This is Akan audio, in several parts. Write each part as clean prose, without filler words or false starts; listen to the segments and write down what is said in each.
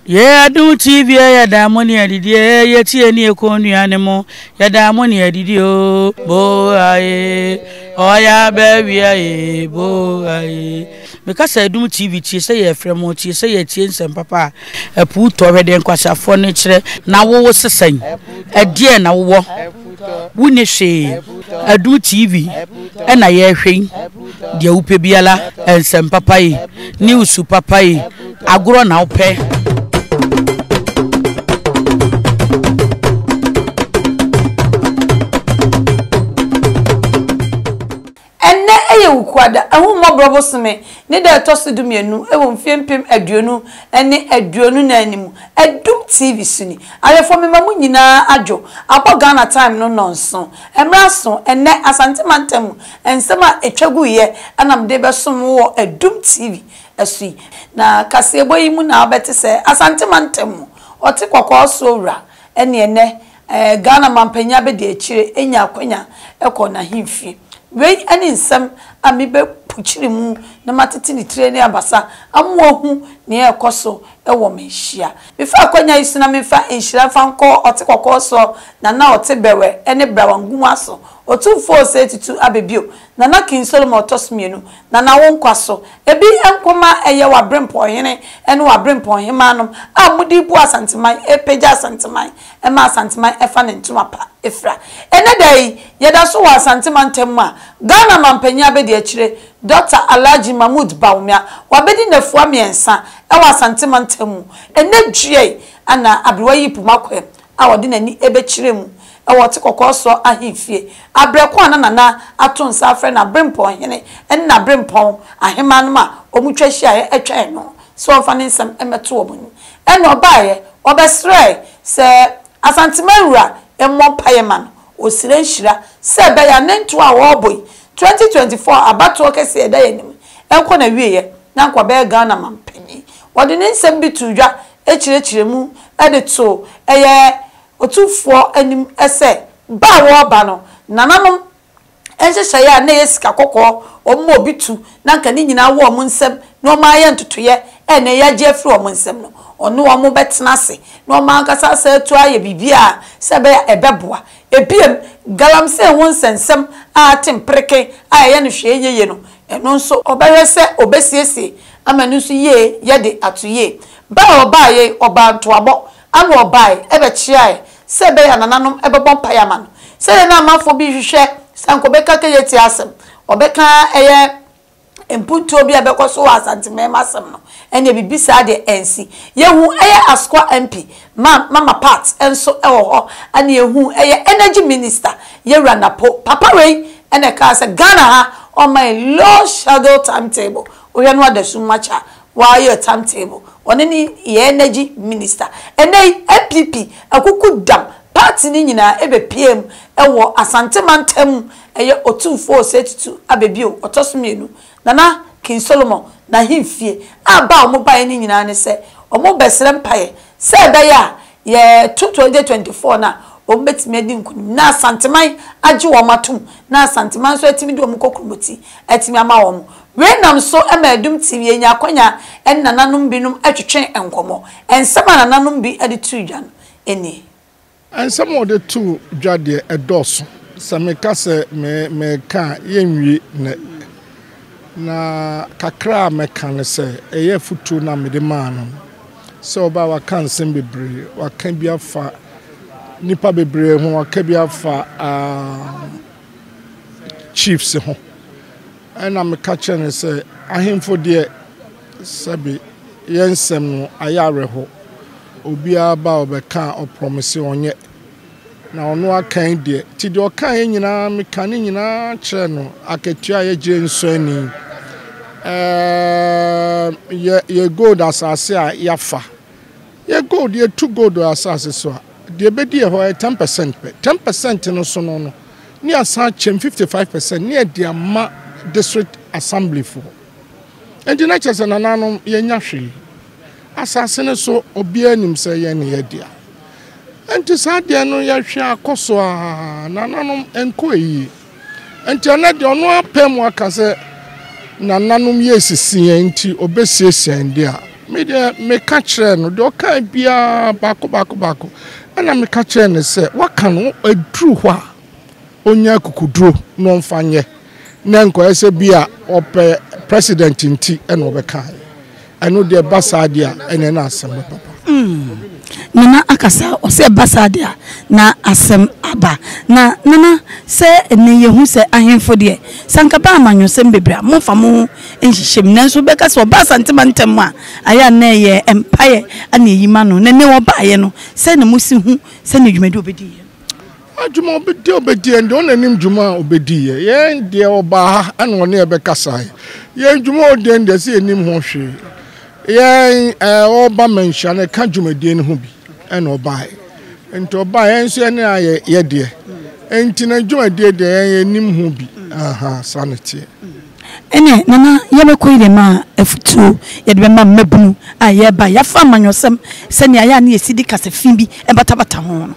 Yeah, do TV ya da money adidi ye tie ni ekonu anemo ya da money adidi o bo aye oya be wi aye bo aye because I do TV tie say ye fremo tie say ye tie nsem papa apu to hwede nkwasafo ne kire na wo sesan adie na wo wuni hwe adu TV na ye hwen de upe biala nsem papa yi news papa yi agro na upe eye ukwada ahu mobrobo sme ne da tosu mienu ewo mfiempem aduonu ene aduonu na animu adum TV suni alefo memamu nyina adwo abo Ghana time no nonson emra so ene asantemantem ensema etwagu ye anamde besom wo adum TV asui na kasebo yi mu na obete se asantemantem oti kwakwa so wra ene Ghana mampanya be de akire enya akwanya ekọ na himfie wei ani nsem amibe puchiri mu na matete ni tire ne abasa amohu ne ekoso ewo menhia mefa akwanya isuna mefa enhira fanko otekokko so na otebewe ene brawangu aso otumfo osetitu abebio na kin solomon otosmienu na wonkwaso ebi enkoma eye wa brempo hene ene wa brempo hemanom amudi bu asanteman epeja asanteman ema asanteman efa ne ntuma pa efra ene dai yeda so wa asanteman temu a Ghana mampanya be de akire Dr. Alhaji Mahamadu Bawumia wabedi nafua miensa ewa asanteman temu ene due ana abriwayi pumakwe awode nani ebekiremu ewo tekokko so ahimfie abreko na atonsa afre na brempo hene en na brempo ahemanum a omutwahia etwa no so ofane nsem emeto obunu en obaye obesre se asantemawura emmo payeman osire nhira se be ya nentu a wo boy 2024 abato kese eda yanim enko na wieye na nkwa be Ghana mampanyi wode ne nsem bitudwa ekiremu edeto eye otufo anim ese ba wo ba no nananom enhyehyɛ ya na yesika kokko ommo obitu na nka ni nyina wo omo nsem na omo aye ntotoye ene ya je afri omo nsem no ono omo betena se na omo ankasa sa atu aye bibia se be ebeboa ebiem galamse ho nsensem a tempreke aye no hwe ye no eno nso obehwe se obesiesie amanu so ye de atoye ba obaye oba ntoabo anu obaye ebe chiae sebe ya nananom ebebon payaman se na amafo bi hwehwe sankobeka kayeti asem obeka eye emputo obi abekoso asantemem asem no ene bibisa de ensi yehu eye askwa MP mama part enso ewo ho ane yehu eye energy minister yewra napo papa wei ene ka se Ghana ha on my low shadow timetable oya no adasu macha why timetable oneni energy minister ene MPP akuku dam party ni nyina ebe PM ewo asantemantam eye otumfo osetitu abebio otosmienu nana kin Solomon na himfie aba omobaye ni nyina ne se omo besere mpaye se beya ye 2024 na ombetimi adi nkunu na asanteman age wo matum na asanteman so atimi de omukokrumoti atimi ama wo wenam so emadum TV enya akwanya en nananom binum atwetwen enkomo ensema nananom bi ade tudwan eni ensema ode tu dwade edoso sameka se me ka yenwie na kakra meka ne se eye futu na mede maano so ba wa kan sem bebre wa kan bia fa nipa bebre ho wa kan bia fa chiefs ho ana me ka chene se ahemfo de sabi yensem no ayare ho obia ba obeka o promise onye na ono akan de ti de okan nyina me kan nyina kire no akatua ye gire nsoni ye gold asase a yafa ye gold ye two gold asase so de bedi e ho 10% 10% no so no ni asa chem 55% ni de ama district assembly for and the next na nanom ye nya hwe asase ne so obia nim se ye ne ye dia enti saade no ye hwe akoso a nanom enko yi enti ona de ono apem aka se nanom ye sisi enti obesiesie ndi a media me catch no de okan bia bako ana me catch ne say waka no aduru ho a onya kukuduro no mfanye na nko ese bia ope president nti ena obeka eno de basadia ene na asem papa nana akasa ose basadia na asem aba na nana se ne yehu se ahemfo de sankaba amanyosem bebra mofa mo enhihiem nanso beka se obasantemantam a aya na ye empire ana yima no ne obaye no se ne musi hu se ne dwumadi obedi adwuma obedi ende on anim dwuma obedi ye de oba ana one e beka sai ye dwuma odende se enim ho hwe ye oba Manyhiaa ne ka dwumadi ne ho bi ena oba enti oba enso ene aye ye de enti na dwumadi de ye enim ho bi aha sanete ene nana yebekoyire ma afutu ye de ma mabunu aye ba ya fa manyosem se ne aya na yesidi kasafin bi e batabata ho no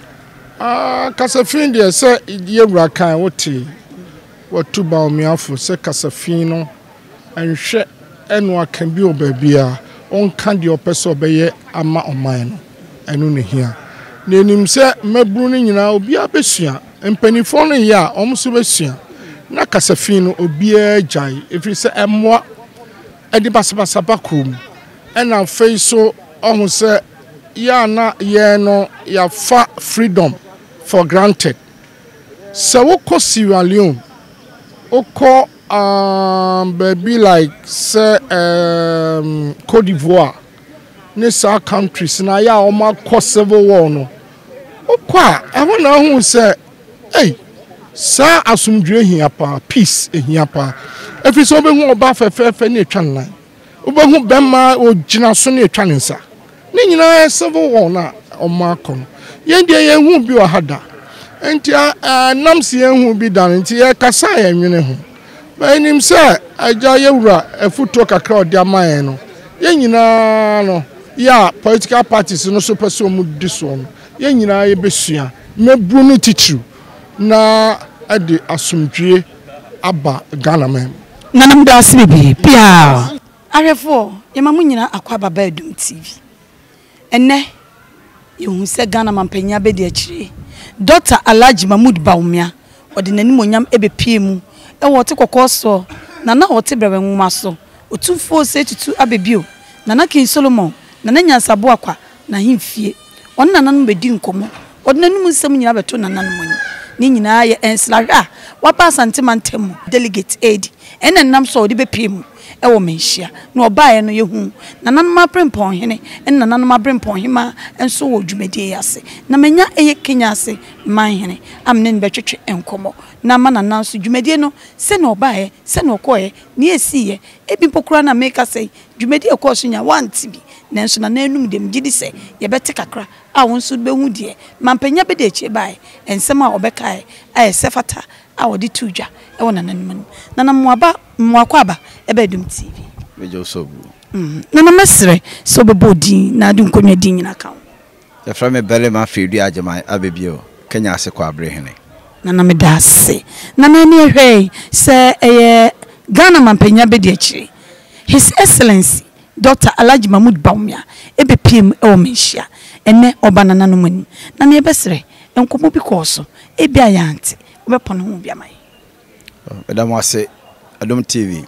kasafin de se yewura kan wote watu Bawumia fo se kasafin no enhwe eno akan bi obabia on kan de opeso obeye ama oman no eno ne hia na enim se maburu no nyina obi abesua empanifo no ya omso besua na kasafin no obi ajai efiri se emwa edi basabasa bakum ena feiso ohun se ya na ye no ya fa freedom for granted so woko Sierra Leone woko baby like say Cote d'Ivoire ne sa countries na ya o ma ko civil war no woko a na hu say hey sa asumdwe hia pa peace hia pa efi so be hu oba fefe ne etwa nan oba hu bema ogina so ne etwa nsa ne nyina civil war na o ma ko ye de ye hu bi o hada enti namsi ye hu bi dan enti ye kasa ye nwene ho ba enim se aja ye wura afuto kakra odi amaye no ye nyina no ya political parties no so person mu diso no ye nyina ye besua mebru no titru na ade asumdwe aba Ghana men nanam da asibi pia arefo ye mamu nyina akwa baba Edum TV enne yehu se Ghana mampanya be de akire Dr. Alhaji Mahamadu Bawumia odinani monyam ebepie mu e wote kokoso nana wote brebe nwuma so otufo se tutu abebio nana King Solomon nana nyansabo akwa na himfie on nana no bedi nkomo odinani mu nsem nyina beto nana no monyi ni nyina ye enslaga wapa Asantehene delegate aid ena nam so odi bepie mu e wo Manyhiaa na obae no yehu nana no mabrempon hene ena nana no mabrempon hima enso wo dwumadi yase na manya eye Kenya ase manhene amne betwetwe enkomo na mana nanso dwumadi no se na obae se na okoye ni esiye ebi pokura na make say dwumadi ekoso nya wanti bi nanso na nanum dem gidi se ye bete kakra a wonso behu de mampanya be de echi bae ensem a obekae a sefata a wodi tuja e wona nanum nana mwakwaba ebe Edum TV mejo sobu nana mesre so bebodi na du nkonwa din nyina kan ya fra me bele ma fidu agema abebio Kenya ase kwa abrehene nana me dase nana ni ehwe se Ghana mampanya be de echi His Excellency Dr. Alhaji Mahamadu Bawumia ebe PM e o Manyhiaa enne oba nana no mani nana ebesre enkomo bi koso ebi ayante obepono ho bia mai Madam ase Edum TV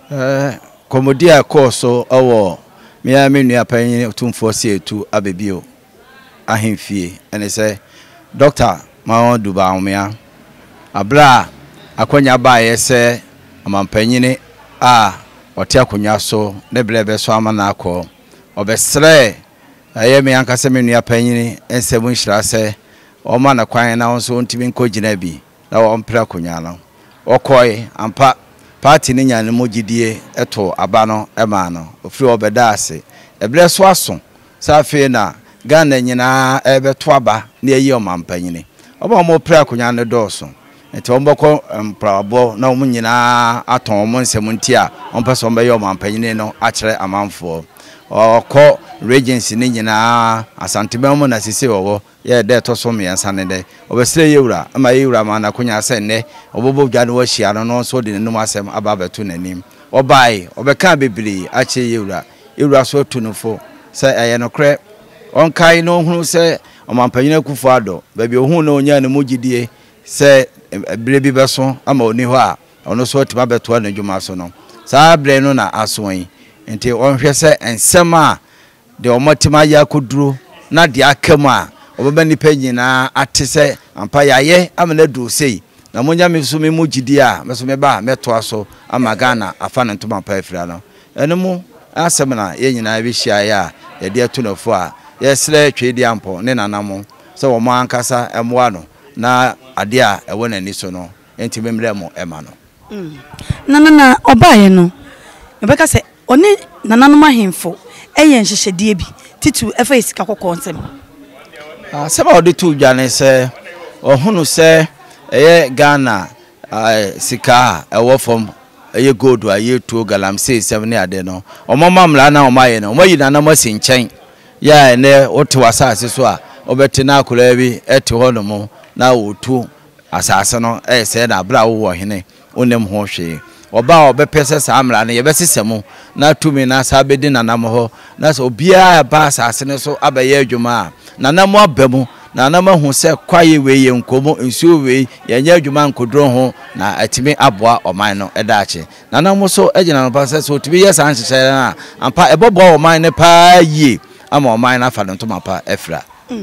komodia koso owo mia menua panyin otumfo se etu abebio ahemfie ene se Dr. Mahamadu Bawumia abra akonya ba ye se amampanyin a ote akonya so ne brebe so amana akọ obesre aye me ankase menua panyin ensemu nhira se o ma na kwan na won ntimi nkogina bi na wo mpra akonya no okoi ampa party ni nyane mogidie eto aba no ema no ofiri obeda ase ebre so aso safe na Ghana nyina ebeto aba na eyi o mampanyini oba mo pra akonya ne doso enti omboko mprabo na omu nyina aton omu nsem ntia ompaso mbe yo mampanyini no akere amanfo okọ regency ni nyina Asantehene na sisi wowo ye de to so me yansane de obesire yewura ama yewura ma na konya senne obobo dwane wo hia no so de nenum asem ababeto nanim obai obeka bebiri ache yewura ewura so tunufo say ayenokre onkai no hunu say omampanyina Kufuado baby ohun na onya ne mogidie say bre bi beso ama oni ho a ono so tima beto na dwuma so no saa bre no na aso yi enti onhwe say ensem a de omotima ya koduro na de akama obeba nipa nyina atese ampa yaye amana du sei na monya me so me mogidie a me so me ba meto aso ama Ghana afa na ntoma pa afira no enemu asem na ye nyina bi hia ya ye de atunafo a yesle twedi ampo ne nanamo so wo man kasa emwa no na ade a ewo nani so no enti memre mo ema no na obaye no yebeka se one nananom ahemfo eye nhyehyedie bi titu efa isika kokko nsem sema odi tu dwane se ohunu se eye Ghana sika ewo fom eye gold aye tu galamsey 7 ade no omamamla na omaye no omayi nanamo sinchen ya ne otu asase so a obeti na akura bi eti hono mo na otu asase no se na bra wo hene onem ho hwe oba obepese samra ne yebesesemu na tumi na sabedi nanam ho na so bia ba asase ne so abaye adwuma nanam abamu nanam hu se kwaye we ye nkomo nsuo we yenye adwuma nkodro ho na atimi aboa oman no edaache nanam so agina no pase so tibi yes anhyehyere na ampa ebobo oman ne pa yi ama oman na fa no mapa efra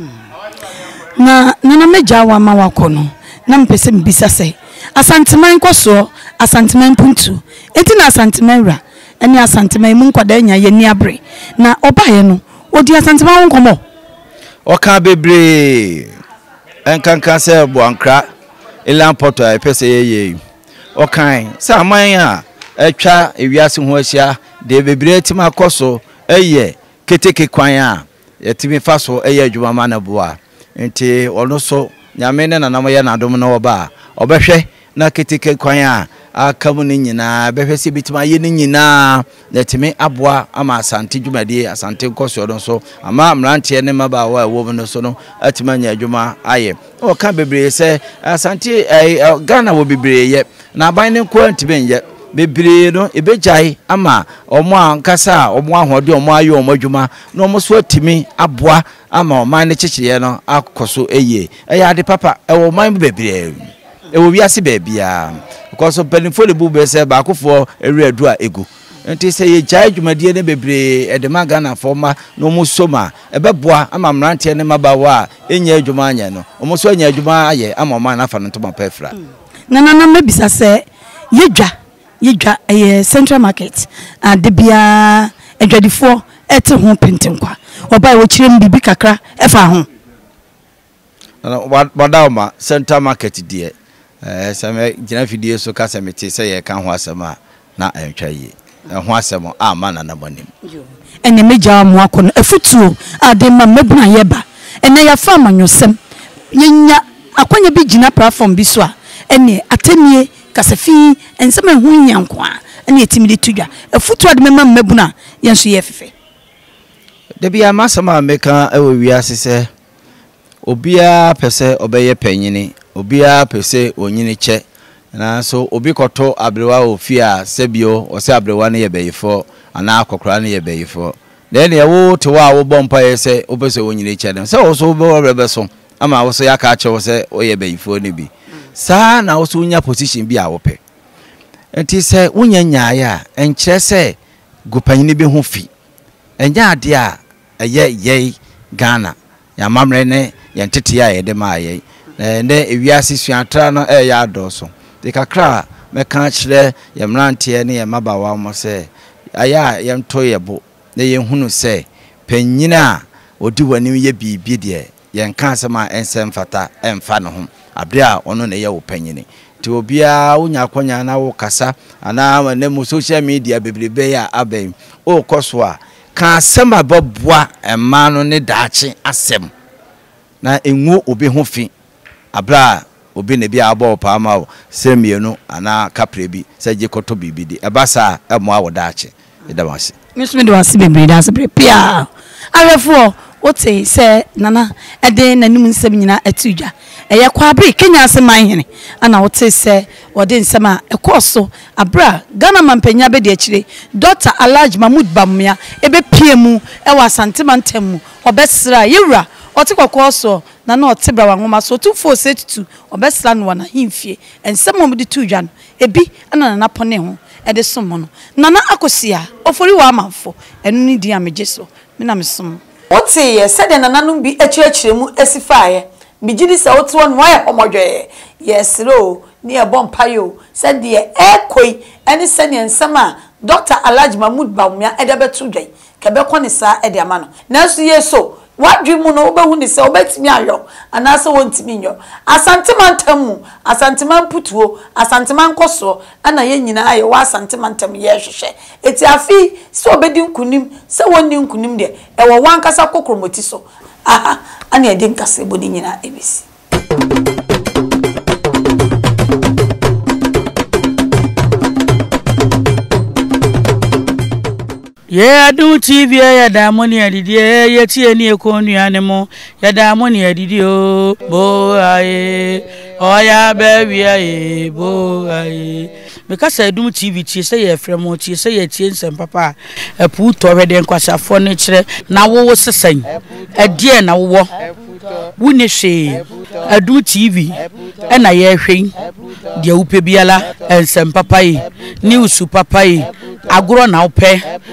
na meja wa ma wakono na mpese mbisa se asanteman kwaso asanteman puntu enti na asanteman ra eni asanteman mu nkwada nya ye ni abre na obaye no odi asanteman nkomo oka bebre enkankan se boankra elan poto epese ye okan sa aman a etwa ewiase ho ahia de bebre tima koso eye keteke kwan a yetimi faso eye adwuma ma na boa enti ono so nyame ne nanam ye nadom na oba obehwe na keteke kwan a akamu ni nyina behwe se bitima ye ni nyina yetimi aboa ama asante dwumade asante koso no so ama mrante ne maba wa wo no so no atima nya adwuma aye o ka bebre se asante Ghana wo bebre ye na ban ne ko antibenye bebre no ebejai ama omo ankasa omo ahode omo ayo omo adwuma no omo so atimi aboa ama oman ne chichire no akoso eye ade papa ewo man bebre ewo wiase bebia because penifo le bu be se ba akofo ewe adu a egu enti se ye jai dwumadie ne bebre edema Ghana forma no omo soma ebeboa ama mrante ne mabawa enya adwuma anya no omo so anya adwuma aye ama oman na fa no ntoma pefra na mebisa se yedwa Central Market adebia edwadifo ete ho pentenkwa oba wo kirem bibi kakra efa ho wadawma Central Market die same gina fidie so ka semete se ye kan ho asema na entwaye ho asema ama na nabonim ene meja mo akono efutuo adema mebuna yeba ene ya fa manyosem yenya akwanya bi gina platform bi so a ene atenie kasafi ensema hu nyankwa ene etimide tudwa efutuo de mema mebuna yenso ye fefe de bia masama meka ewo wiase se obia pese obeye panyini obia pese onyini che na so obi koto abrewa ofia sebio ose abrewa ne yebeyifo ana akokora ne yebeyifo then yewo to wa wo bompa yese opese onyini che ne se wo so bo rebe so ama wo so yaka che wo se oyebeyifo ne bi sa na wo so nya position bi a wo pe enti se wonya nyaaya enkyere se gupanyini bi ho fi enya ade a eye Ghana ya mamre ne yentete ya yede maaye ne ewiase suatra no ya adoso de kakra meka kire ye mrante ne ye mabawa mo se aya ye nto yebo ne ye hunu se panyina odi wani ye bibi de ye nka asema ensem fata emfa no ho abre a ono ne ye wo panyini ti obia wonya konya na wo kasa ana ne mu social media bebrebe ya abem o koso a ka asema babua ema no ne daache asem na enwu obi ho fi abra obi ne bia abo pa ma semienu ana kapre bi se je koto bibi di ebasa emo awo daache edamase misme do ase bebre da ase pia arefo wote se nana ede nanim nsem nyina atudwa eye kwabe Kenya ase Manyhiaa ana wote se wode nsem a ekoso abra Ghana mampanya be de akire Dr. Mahamadu Bawumia ebe piemu e wa Asantehene mu obesra yewura ote kokoso na na ote bra wanwoma so 2472 obesra no na himfie ensem mo de tudwa no ebi ana na pone ho e de somo no nana akosia ofori wa amanfo enu ni di amejeso me na mesom wote ye se de nananum bi akirechire mu esifaye bijidi se wote won wa homodwe yesro ni e bompayo se de ekoi eni se ne nsema Dr. Mahamadu Bawumia e de betudwen kebe kone sa e de amano nanso yeso wadwi mu no obehu ni se obetimi ayo anase wontimi nyo Asantehene Asantehene putuo Asantehene koso ana ye nyina aye wa Asantehene ye hwehwe eti afi se obedi nkunim se wonni nkunim de e wo wankasa kokromoti so aha ana edi nkasa ebodi nyina ebisi Adum TV ya da Manyhiaa didi ye tie ni ekonua ne mo ya da Manyhiaa didi o bo aye oya bawia ye bo aye because Adum TV tie se ye fremo tie se ye tie nsem papa apu to hwede nkwasafo ne kire na wo sesan adie na wo wuni hwe Adum TV na ye hwen de upe biala nsem papa yi news papa yi agro na upe